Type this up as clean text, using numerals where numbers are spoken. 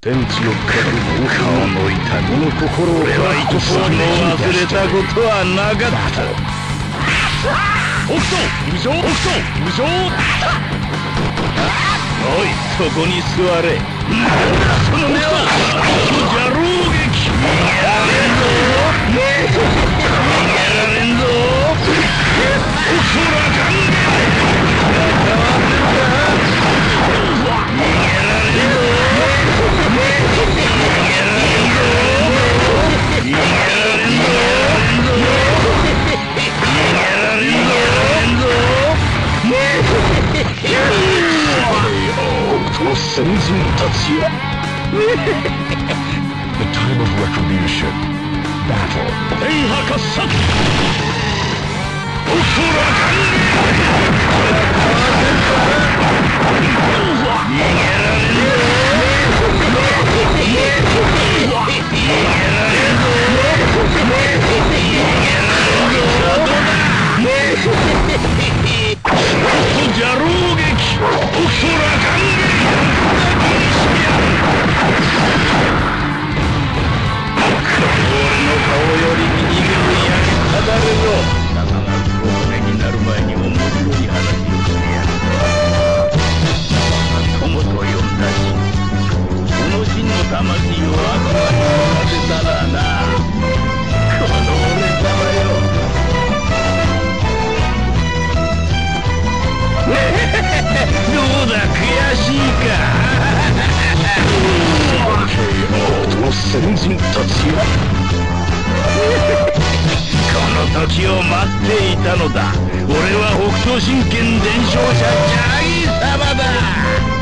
天地をかく顔の痛みの心を俺は一時も忘れたことはなかった。北斗無情、北斗無情。おい、そこに座れ。なんだその目は。邪狼撃。逃げられんぞ。逃げられんぞ。おそらかんげ。逃げられんぞ。逃げられんぞ。逃げられんぞ。逃げられんぞ。先人たちよ。The time of retribution. Battle. 天破喝殺。おそらかんげ。逃げられんぞ。逃げられんぞ。逃げられんぞ。邪狼撃。おそらかんげ。俺の顔より逃げるやりただれぞ。仲が黒目になる前に面白い話をすりゃ。友と呼んだし、この真の魂を悪魔に乗らせたらな。この俺様よ。どうだ悔しいか。先人たちよ。この時を待っていたのだ。俺は北斗神拳伝承者ジャギ様だ。